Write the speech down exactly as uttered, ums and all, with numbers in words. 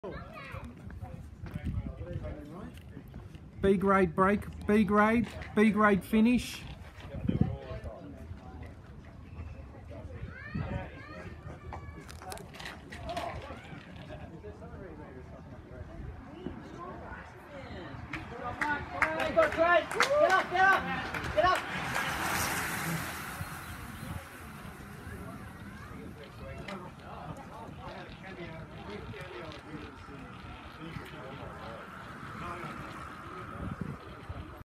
B grade break, B grade, B grade finish. Get up, get up, get up, get up.